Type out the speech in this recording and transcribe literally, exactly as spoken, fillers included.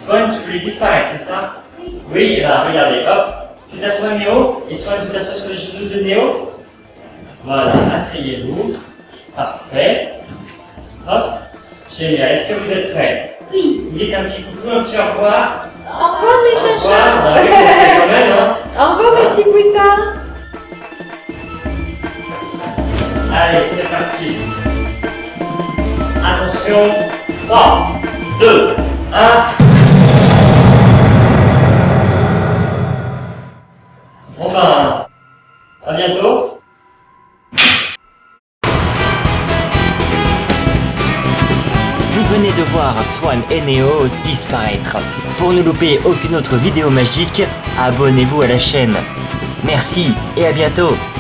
Swan, tu voulais disparaître, c'est ça? Oui, et ben regardez, hop, tu t'assois Néo, et Swan, tu t'assois sur les genoux de Néo. Voilà, asseyez-vous. Parfait. Hop, génial. Est-ce que vous êtes prêts? Oui. Vous dites un petit coucou, un petit au revoir. Au revoir mes Au chachas. revoir. Bah oui, c'est quand même, hein. Au revoir mes petits poussins. Allez, c'est parti. Attention, trois, deux, un. Bon ben, à bientôt. Vous venez de voir Swan et Néo disparaître. Pour ne louper aucune autre vidéo magique, abonnez-vous à la chaîne. Merci et à bientôt.